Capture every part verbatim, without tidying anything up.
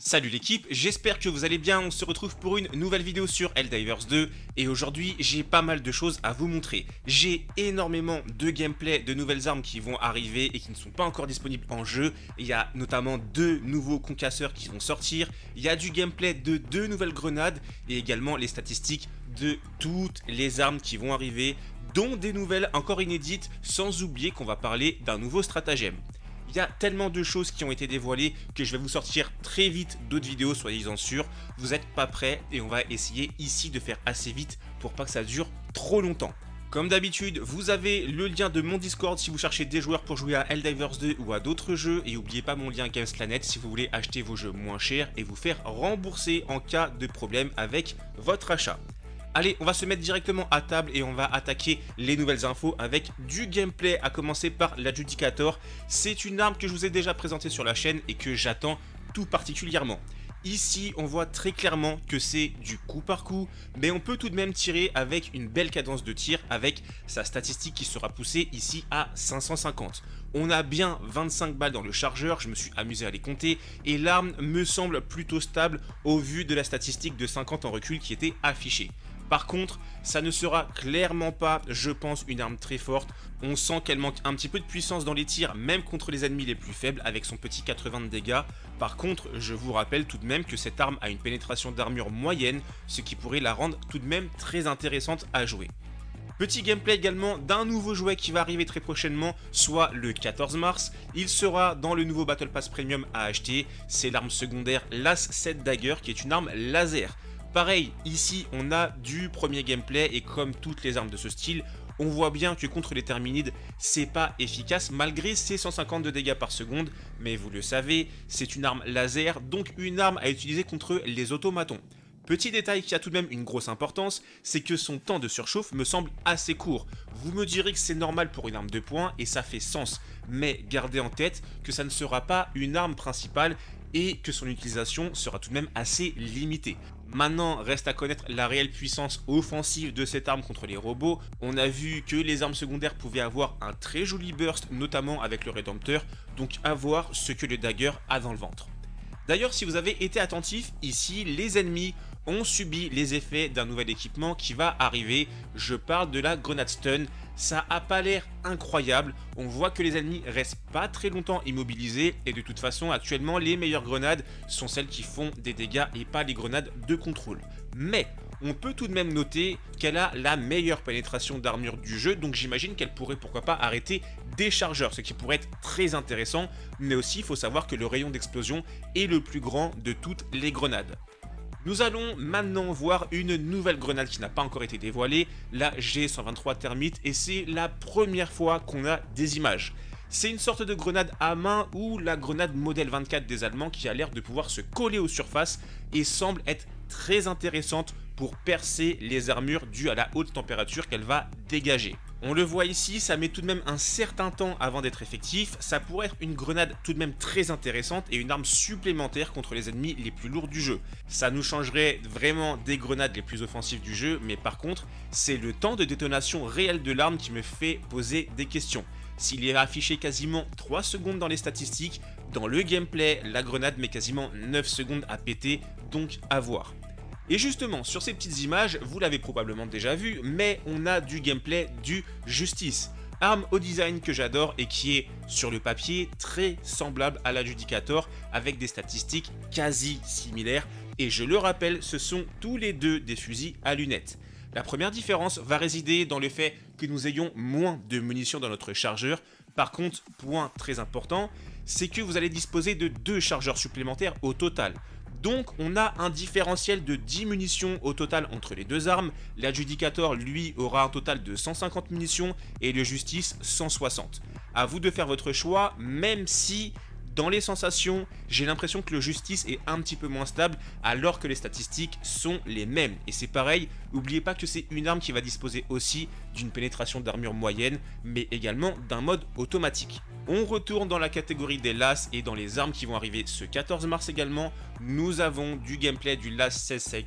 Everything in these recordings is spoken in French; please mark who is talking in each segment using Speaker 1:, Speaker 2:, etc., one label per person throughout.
Speaker 1: Salut l'équipe, j'espère que vous allez bien, on se retrouve pour une nouvelle vidéo sur Helldivers deux et aujourd'hui j'ai pas mal de choses à vous montrer. J'ai énormément de gameplay, de nouvelles armes qui vont arriver et qui ne sont pas encore disponibles en jeu. Il y a notamment deux nouveaux concasseurs qui vont sortir, il y a du gameplay de deux nouvelles grenades et également les statistiques de toutes les armes qui vont arriver, dont des nouvelles encore inédites, sans oublier qu'on va parler d'un nouveau stratagème. Il y a tellement de choses qui ont été dévoilées que je vais vous sortir très vite d'autres vidéos, soyez-en sûrs. Vous n'êtes pas prêts et on va essayer ici de faire assez vite pour pas que ça dure trop longtemps. Comme d'habitude, vous avez le lien de mon Discord si vous cherchez des joueurs pour jouer à Helldivers deux ou à d'autres jeux. Et n'oubliez pas mon lien Gamesplanet si vous voulez acheter vos jeux moins chers et vous faire rembourser en cas de problème avec votre achat. Allez, on va se mettre directement à table et on va attaquer les nouvelles infos avec du gameplay, à commencer par l'Adjudicator. C'est une arme que je vous ai déjà présentée sur la chaîne et que j'attends tout particulièrement. Ici, on voit très clairement que c'est du coup par coup, mais on peut tout de même tirer avec une belle cadence de tir avec sa statistique qui sera poussée ici à cinq cent cinquante. On a bien vingt-cinq balles dans le chargeur, je me suis amusé à les compter, et l'arme me semble plutôt stable au vu de la statistique de cinquante en recul qui était affichée. Par contre, ça ne sera clairement pas, je pense, une arme très forte. On sent qu'elle manque un petit peu de puissance dans les tirs, même contre les ennemis les plus faibles, avec son petit quatre-vingts de dégâts. Par contre, je vous rappelle tout de même que cette arme a une pénétration d'armure moyenne, ce qui pourrait la rendre tout de même très intéressante à jouer. Petit gameplay également d'un nouveau jouet qui va arriver très prochainement, soit le quatorze mars. Il sera dans le nouveau Battle Pass Premium à acheter. C'est l'arme secondaire Las sept Dagger, qui est une arme laser. Pareil, ici on a du premier gameplay et comme toutes les armes de ce style, on voit bien que contre les Terminides, c'est pas efficace malgré ses cent cinquante de dégâts par seconde, mais vous le savez, c'est une arme laser, donc une arme à utiliser contre les automatons. Petit détail qui a tout de même une grosse importance, c'est que son temps de surchauffe me semble assez court. Vous me direz que c'est normal pour une arme de poing et ça fait sens, mais gardez en tête que ça ne sera pas une arme principale et que son utilisation sera tout de même assez limitée. Maintenant, reste à connaître la réelle puissance offensive de cette arme contre les robots. On a vu que les armes secondaires pouvaient avoir un très joli burst, notamment avec le Rédempteur, donc à voir ce que le Dagger a dans le ventre. D'ailleurs, si vous avez été attentif, ici, les ennemis ont subi les effets d'un nouvel équipement qui va arriver. Je parle de la grenade stun. Ça a pas l'air incroyable. On voit que les ennemis restent pas très longtemps immobilisés. Et de toute façon, actuellement, les meilleures grenades sont celles qui font des dégâts et pas les grenades de contrôle. Mais on peut tout de même noter qu'elle a la meilleure pénétration d'armure du jeu. Donc j'imagine qu'elle pourrait pourquoi pas arrêter des chargeurs, ce qui pourrait être très intéressant. Mais aussi, il faut savoir que le rayon d'explosion est le plus grand de toutes les grenades. Nous allons maintenant voir une nouvelle grenade qui n'a pas encore été dévoilée, la G cent vingt-trois Thermite, et c'est la première fois qu'on a des images. C'est une sorte de grenade à main ou la grenade modèle vingt-quatre des Allemands qui a l'air de pouvoir se coller aux surfaces et semble être très intéressante pour percer les armures dues à la haute température qu'elle va dégager. On le voit ici, ça met tout de même un certain temps avant d'être effectif. Ça pourrait être une grenade tout de même très intéressante et une arme supplémentaire contre les ennemis les plus lourds du jeu. Ça nous changerait vraiment des grenades les plus offensives du jeu, mais par contre, c'est le temps de détonation réel de l'arme qui me fait poser des questions. S'il est affiché quasiment trois secondes dans les statistiques, dans le gameplay, la grenade met quasiment neuf secondes à péter, donc à voir. Et justement, sur ces petites images, vous l'avez probablement déjà vu, mais on a du gameplay du Justice. Arme au design que j'adore et qui est, sur le papier, très semblable à l'Adjudicator, avec des statistiques quasi similaires. Et je le rappelle, ce sont tous les deux des fusils à lunettes. La première différence va résider dans le fait que nous ayons moins de munitions dans notre chargeur. Par contre, point très important, c'est que vous allez disposer de deux chargeurs supplémentaires au total. Donc on a un différentiel de dix munitions au total entre les deux armes. L'Adjudicator, lui, aura un total de cent cinquante munitions et le Justice cent soixante. À vous de faire votre choix, même si dans les sensations, j'ai l'impression que le Justice est un petit peu moins stable alors que les statistiques sont les mêmes. Et c'est pareil, n'oubliez pas que c'est une arme qui va disposer aussi d'une pénétration d'armure moyenne, mais également d'un mode automatique. On retourne dans la catégorie des Las et dans les armes qui vont arriver ce quatorze mars également. Nous avons du gameplay du Las seize Cycle,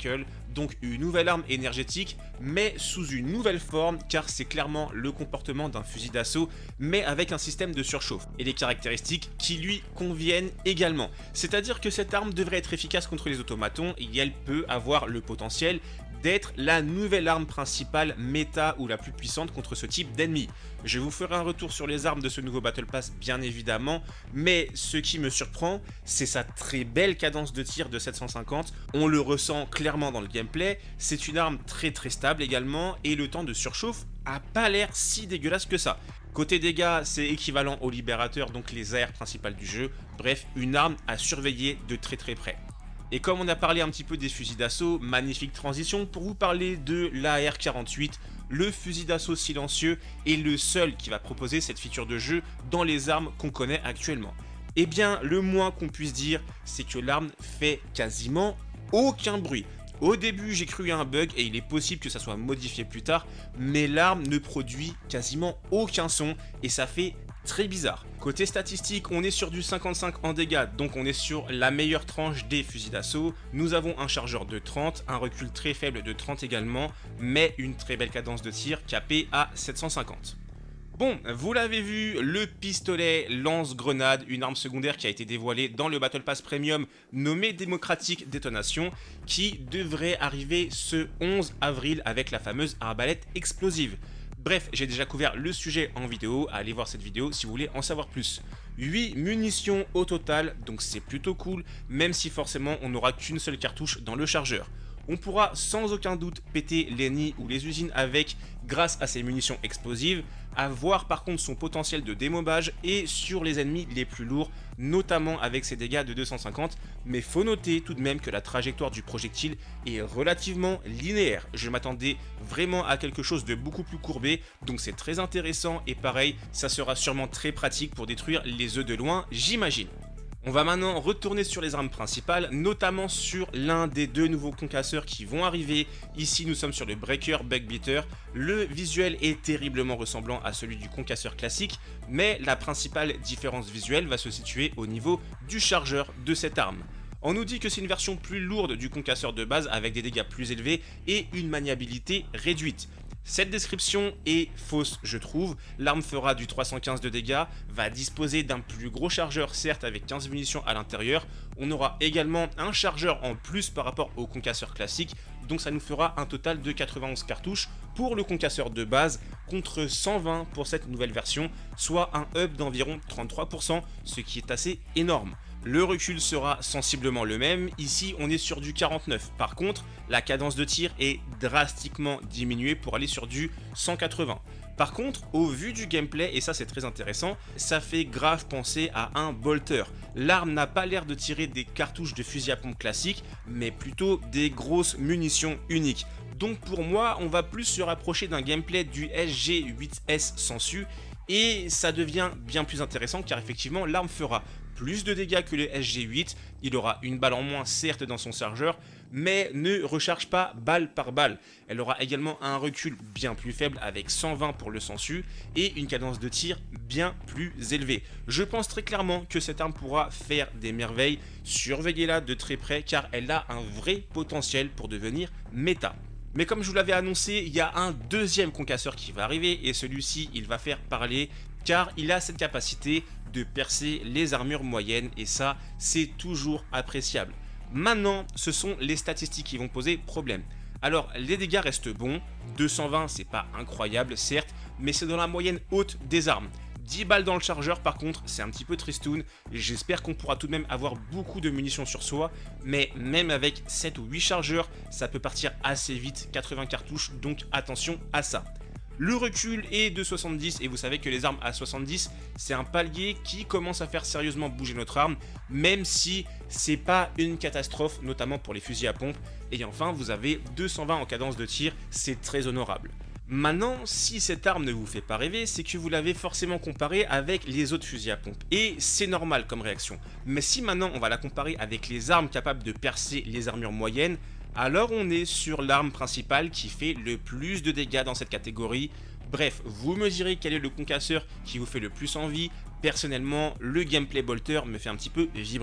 Speaker 1: donc une nouvelle arme énergétique, mais sous une nouvelle forme, car c'est clairement le comportement d'un fusil d'assaut, mais avec un système de surchauffe, et des caractéristiques qui lui conviennent également. C'est-à-dire que cette arme devrait être efficace contre les automatons, et elle peut avoir le potentiel d'être la nouvelle arme principale méta ou la plus puissante contre ce type d'ennemi. Je vous ferai un retour sur les armes de ce nouveau Battle Pass bien évidemment, mais ce qui me surprend, c'est sa très belle cadence de tir de sept cent cinquante, on le ressent clairement dans le gameplay, c'est une arme très très stable également, et le temps de surchauffe a pas l'air si dégueulasse que ça. Côté dégâts, c'est équivalent au Libérateur, donc les A R principales du jeu, bref, une arme à surveiller de très très près. Et comme on a parlé un petit peu des fusils d'assaut, magnifique transition pour vous parler de l'A R quarante-huit, le fusil d'assaut silencieux est le seul qui va proposer cette feature de jeu dans les armes qu'on connaît actuellement. Eh bien, le moins qu'on puisse dire, c'est que l'arme fait quasiment aucun bruit. Au début, j'ai cru à un bug et il est possible que ça soit modifié plus tard, mais l'arme ne produit quasiment aucun son et ça fait très bizarre. Côté statistique, on est sur du cinquante-cinq en dégâts, donc on est sur la meilleure tranche des fusils d'assaut. Nous avons un chargeur de trente, un recul très faible de trente également, mais une très belle cadence de tir capée à sept cent cinquante. Bon, vous l'avez vu, le pistolet lance-grenade, une arme secondaire qui a été dévoilée dans le Battle Pass Premium nommé Démocratique Détonation, qui devrait arriver ce onze avril avec la fameuse arbalète explosive. Bref, j'ai déjà couvert le sujet en vidéo, allez voir cette vidéo si vous voulez en savoir plus. huit munitions au total, donc c'est plutôt cool, même si forcément on n'aura qu'une seule cartouche dans le chargeur. On pourra sans aucun doute péter les nids ou les usines avec grâce à ces munitions explosives, à voir par contre son potentiel de démobage et sur les ennemis les plus lourds, notamment avec ses dégâts de deux cent cinquante, mais faut noter tout de même que la trajectoire du projectile est relativement linéaire. Je m'attendais vraiment à quelque chose de beaucoup plus courbé, donc c'est très intéressant et pareil, ça sera sûrement très pratique pour détruire les œufs de loin, j'imagine. On va maintenant retourner sur les armes principales, notamment sur l'un des deux nouveaux concasseurs qui vont arriver. Ici, nous sommes sur le Breaker Bug Beater. Le visuel est terriblement ressemblant à celui du concasseur classique, mais la principale différence visuelle va se situer au niveau du chargeur de cette arme. On nous dit que c'est une version plus lourde du concasseur de base avec des dégâts plus élevés et une maniabilité réduite. Cette description est fausse, je trouve. L'arme fera du trois cent quinze de dégâts, va disposer d'un plus gros chargeur, certes avec quinze munitions à l'intérieur. On aura également un chargeur en plus par rapport au concasseur classique, donc ça nous fera un total de quatre-vingt-onze cartouches pour le concasseur de base contre cent vingt pour cette nouvelle version, soit un up d'environ trente-trois pour cent, ce qui est assez énorme. Le recul sera sensiblement le même, ici on est sur du quarante-neuf. Par contre, la cadence de tir est drastiquement diminuée pour aller sur du cent quatre-vingts. Par contre, au vu du gameplay, et ça c'est très intéressant, ça fait grave penser à un bolter. L'arme n'a pas l'air de tirer des cartouches de fusil à pompe classique, mais plutôt des grosses munitions uniques. Donc pour moi, on va plus se rapprocher d'un gameplay du S G huit S Sensu, et ça devient bien plus intéressant car effectivement l'arme fera plus de dégâts que le S G huit, il aura une balle en moins certes dans son chargeur, mais ne recharge pas balle par balle. Elle aura également un recul bien plus faible avec cent vingt pour le Sensu et une cadence de tir bien plus élevée. Je pense très clairement que cette arme pourra faire des merveilles, surveillez-la de très près car elle a un vrai potentiel pour devenir méta. Mais comme je vous l'avais annoncé, il y a un deuxième concasseur qui va arriver et celui-ci il va faire parler car il a cette capacité de percer les armures moyennes et ça c'est toujours appréciable. Maintenant ce sont les statistiques qui vont poser problème. Alors les dégâts restent bons, deux cent vingt c'est pas incroyable certes, mais c'est dans la moyenne haute des armes. dix balles dans le chargeur par contre c'est un petit peu tristoun, j'espère qu'on pourra tout de même avoir beaucoup de munitions sur soi, mais même avec sept ou huit chargeurs ça peut partir assez vite, quatre-vingts cartouches, donc attention à ça. Le recul est de soixante-dix et vous savez que les armes à soixante-dix c'est un palier qui commence à faire sérieusement bouger notre arme, même si c'est pas une catastrophe, notamment pour les fusils à pompe. Et enfin vous avez deux cent vingt en cadence de tir, c'est très honorable. Maintenant, si cette arme ne vous fait pas rêver, c'est que vous l'avez forcément comparée avec les autres fusils à pompe. Et c'est normal comme réaction. Mais si maintenant on va la comparer avec les armes capables de percer les armures moyennes, alors on est sur l'arme principale qui fait le plus de dégâts dans cette catégorie. Bref, vous me direz quel est le concasseur qui vous fait le plus envie. Personnellement, le gameplay bolter me fait un petit peu vibrer.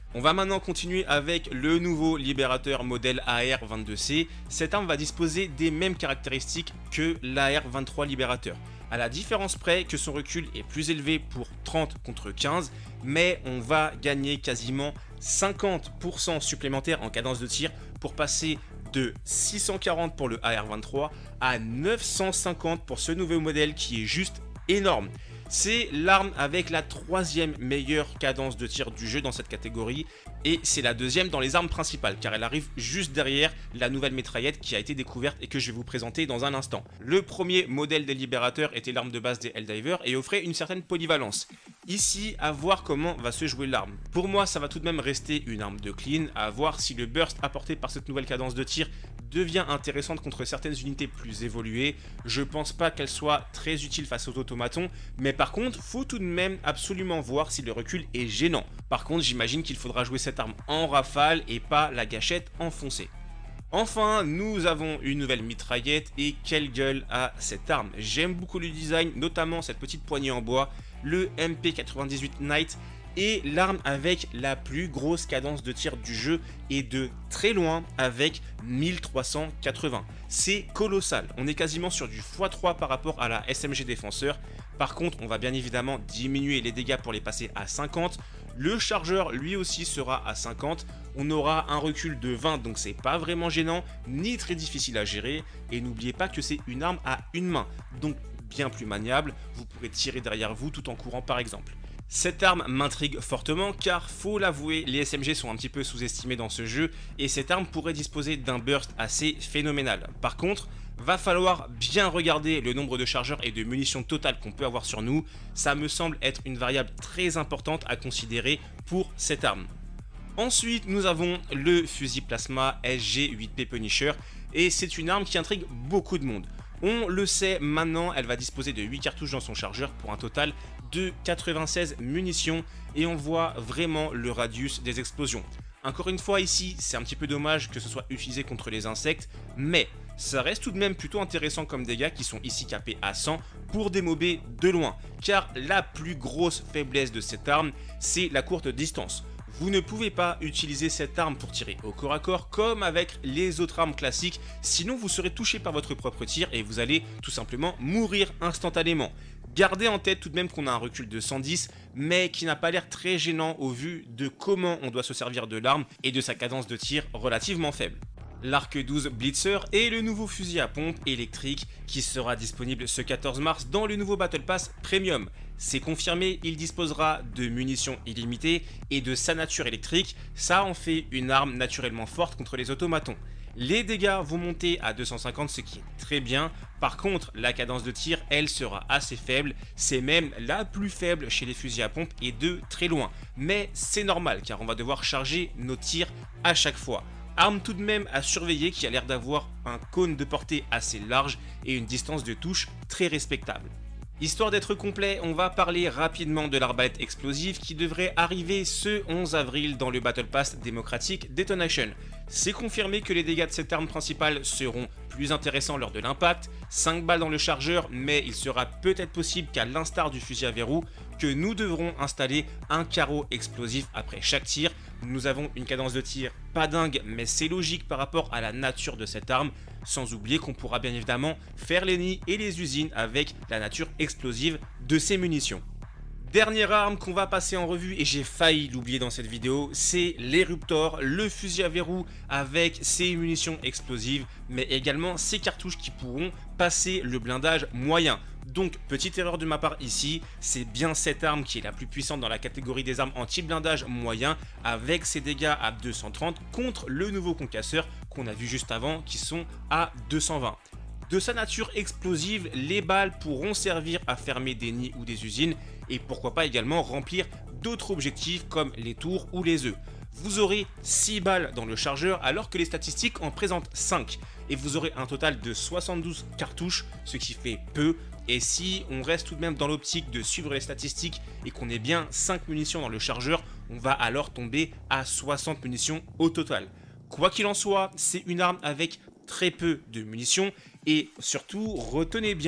Speaker 1: On va maintenant continuer avec le nouveau libérateur modèle A R vingt-deux C. Cette arme va disposer des mêmes caractéristiques que l'A R vingt-trois libérateur, à la différence près que son recul est plus élevé pour trente contre quinze, mais on va gagner quasiment cinquante pour cent supplémentaire en cadence de tir pour passer de six cent quarante pour le A R vingt-trois à neuf cent cinquante pour ce nouveau modèle qui est juste énorme. C'est l'arme avec la troisième meilleure cadence de tir du jeu dans cette catégorie et c'est la deuxième dans les armes principales car elle arrive juste derrière la nouvelle mitraillette qui a été découverte et que je vais vous présenter dans un instant. Le premier modèle des libérateurs était l'arme de base des Helldivers et offrait une certaine polyvalence. Ici, à voir comment va se jouer l'arme. Pour moi, ça va tout de même rester une arme de clean, à voir si le burst apporté par cette nouvelle cadence de tir devient intéressante contre certaines unités plus évoluées. Je pense pas qu'elle soit très utile face aux automatons, mais par contre, faut tout de même absolument voir si le recul est gênant. Par contre, j'imagine qu'il faudra jouer cette arme en rafale et pas la gâchette enfoncée. Enfin, nous avons une nouvelle mitraillette et quelle gueule a cette arme. J'aime beaucoup le design, notamment cette petite poignée en bois, le M P quatre-vingt-dix-huit Night et l'arme avec la plus grosse cadence de tir du jeu et de très loin avec mille trois cent quatre-vingts. C'est colossal, on est quasiment sur du fois trois par rapport à la S M G défenseur. Par contre, on va bien évidemment diminuer les dégâts pour les passer à cinquante. Le chargeur lui aussi sera à cinquante. On aura un recul de vingt, donc c'est pas vraiment gênant, ni très difficile à gérer. Et n'oubliez pas que c'est une arme à une main, donc bien plus maniable. Vous pourrez tirer derrière vous tout en courant par exemple. Cette arme m'intrigue fortement car, faut l'avouer, les S M G sont un petit peu sous-estimés dans ce jeu et cette arme pourrait disposer d'un burst assez phénoménal. Par contre, va falloir bien regarder le nombre de chargeurs et de munitions totales qu'on peut avoir sur nous. Ça me semble être une variable très importante à considérer pour cette arme. Ensuite, nous avons le fusil plasma S G huit P Punisher et c'est une arme qui intrigue beaucoup de monde. On le sait maintenant, elle va disposer de huit cartouches dans son chargeur pour un total de quatre-vingt-seize munitions et on voit vraiment le radius des explosions. Encore une fois ici, c'est un petit peu dommage que ce soit utilisé contre les insectes, mais ça reste tout de même plutôt intéressant comme dégâts qui sont ici capés à cent pour démober de loin. Car la plus grosse faiblesse de cette arme, c'est la courte distance. Vous ne pouvez pas utiliser cette arme pour tirer au corps à corps comme avec les autres armes classiques, sinon vous serez touché par votre propre tir et vous allez tout simplement mourir instantanément. Gardez en tête tout de même qu'on a un recul de cent dix, mais qui n'a pas l'air très gênant au vu de comment on doit se servir de l'arme et de sa cadence de tir relativement faible. L'Arc douze Blitzer est le nouveau fusil à pompe électrique qui sera disponible ce quatorze mars dans le nouveau Battle Pass Premium. C'est confirmé, il disposera de munitions illimitées et de sa nature électrique, ça en fait une arme naturellement forte contre les automatons. Les dégâts vont monter à deux cent cinquante, ce qui est très bien. Par contre, la cadence de tir, elle, sera assez faible. C'est même la plus faible chez les fusils à pompe et de très loin. Mais c'est normal, car on va devoir charger nos tirs à chaque fois. Arme tout de même à surveiller qui a l'air d'avoir un cône de portée assez large et une distance de touche très respectable. Histoire d'être complet, on va parler rapidement de l'arbalète explosive qui devrait arriver ce onze avril dans le Battle Pass démocratique Detonation. C'est confirmé que les dégâts de cette arme principale seront plus intéressants lors de l'impact, cinq balles dans le chargeur, mais il sera peut-être possible qu'à l'instar du fusil à verrou, que nous devrons installer un carreau explosif après chaque tir. Nous avons une cadence de tir pas dingue, mais c'est logique par rapport à la nature de cette arme, sans oublier qu'on pourra bien évidemment faire les nids et les usines avec la nature explosive de ces munitions. Dernière arme qu'on va passer en revue, et j'ai failli l'oublier dans cette vidéo, c'est l'Eruptor, le fusil à verrou avec ses munitions explosives, mais également ses cartouches qui pourront passer le blindage moyen. Donc, petite erreur de ma part ici, c'est bien cette arme qui est la plus puissante dans la catégorie des armes anti-blindage moyen, avec ses dégâts à deux cent trente contre le nouveau concasseur qu'on a vu juste avant qui sont à deux cent vingt. De sa nature explosive, les balles pourront servir à fermer des nids ou des usines et pourquoi pas également remplir d'autres objectifs comme les tours ou les œufs. Vous aurez six balles dans le chargeur alors que les statistiques en présentent cinq et vous aurez un total de soixante-douze cartouches, ce qui fait peu. Et si on reste tout de même dans l'optique de suivre les statistiques et qu'on ait bien cinq munitions dans le chargeur, on va alors tomber à soixante munitions au total. Quoi qu'il en soit, c'est une arme avec très peu de munitions et surtout retenez bien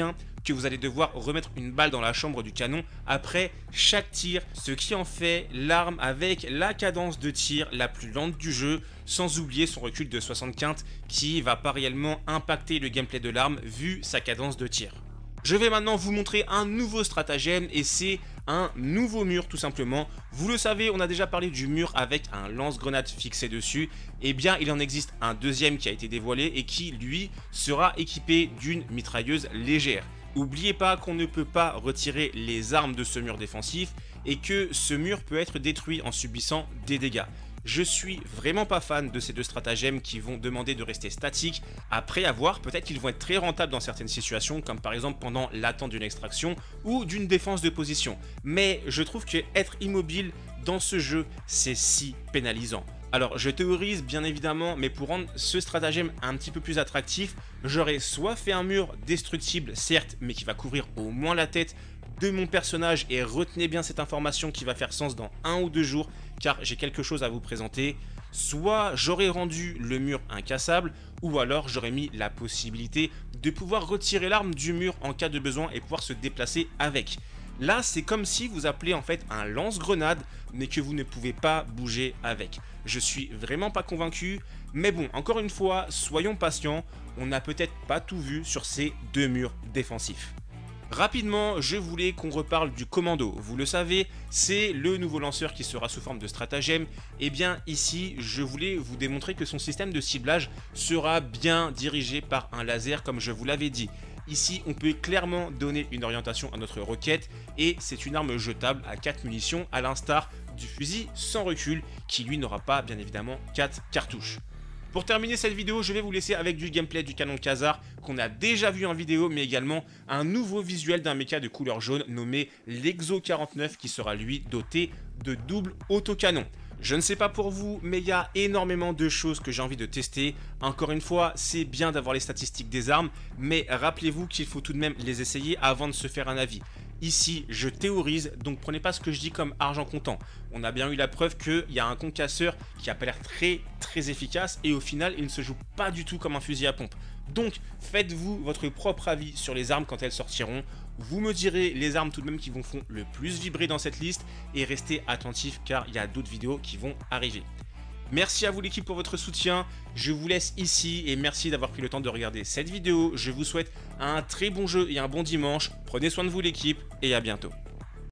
Speaker 1: que vous allez devoir remettre une balle dans la chambre du canon après chaque tir, ce qui en fait l'arme avec la cadence de tir la plus lente du jeu, sans oublier son recul de soixante quintes qui va pas réellement impacter le gameplay de l'arme vu sa cadence de tir. Je vais maintenant vous montrer un nouveau stratagème et c'est un nouveau mur tout simplement. Vous le savez, on a déjà parlé du mur avec un lance-grenade fixé dessus. Et bien il en existe un deuxième qui a été dévoilé et qui lui sera équipé d'une mitrailleuse légère. N'oubliez pas qu'on ne peut pas retirer les armes de ce mur défensif et que ce mur peut être détruit en subissant des dégâts. Je suis vraiment pas fan de ces deux stratagèmes qui vont demander de rester statique. Après avoir, peut-être qu'ils vont être très rentables dans certaines situations, comme par exemple pendant l'attente d'une extraction ou d'une défense de position. Mais je trouve que être immobile dans ce jeu, c'est si pénalisant. Alors je théorise bien évidemment, mais pour rendre ce stratagème un petit peu plus attractif, j'aurais soit fait un mur destructible certes, mais qui va couvrir au moins la tête de mon personnage, et retenez bien cette information qui va faire sens dans un ou deux jours car j'ai quelque chose à vous présenter. Soit j'aurais rendu le mur incassable, ou alors j'aurais mis la possibilité de pouvoir retirer l'arme du mur en cas de besoin et pouvoir se déplacer avec. Là c'est comme si vous appelez en fait un lance-grenade mais que vous ne pouvez pas bouger avec. Je suis vraiment pas convaincu, mais bon, encore une fois, soyons patients, on n'a peut-être pas tout vu sur ces deux murs défensifs. Rapidement, je voulais qu'on reparle du commando. Vous le savez, c'est le nouveau lanceur qui sera sous forme de stratagème. Et bien ici, je voulais vous démontrer que son système de ciblage sera bien dirigé par un laser comme je vous l'avais dit. Ici, on peut clairement donner une orientation à notre roquette et c'est une arme jetable à quatre munitions à l'instar du fusil sans recul qui lui n'aura pas bien évidemment quatre cartouches. Pour terminer cette vidéo, je vais vous laisser avec du gameplay du canon Khazar qu'on a déjà vu en vidéo, mais également un nouveau visuel d'un mecha de couleur jaune nommé l'Exo quarante-neuf qui sera lui doté de double autocanon. Je ne sais pas pour vous, mais il y a énormément de choses que j'ai envie de tester. Encore une fois, c'est bien d'avoir les statistiques des armes, mais rappelez-vous qu'il faut tout de même les essayer avant de se faire un avis. Ici, je théorise, donc prenez pas ce que je dis comme argent comptant. On a bien eu la preuve qu'il y a un concasseur qui a pas l'air très très efficace et au final, il ne se joue pas du tout comme un fusil à pompe. Donc, faites-vous votre propre avis sur les armes quand elles sortiront. Vous me direz les armes tout de même qui vont font le plus vibrer dans cette liste et restez attentifs car il y a d'autres vidéos qui vont arriver. Merci à vous l'équipe pour votre soutien, je vous laisse ici et merci d'avoir pris le temps de regarder cette vidéo. Je vous souhaite un très bon jeu et un bon dimanche, prenez soin de vous l'équipe et à bientôt.